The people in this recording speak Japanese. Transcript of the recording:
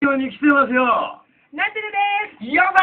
に来てますよ。 なってるです。 やば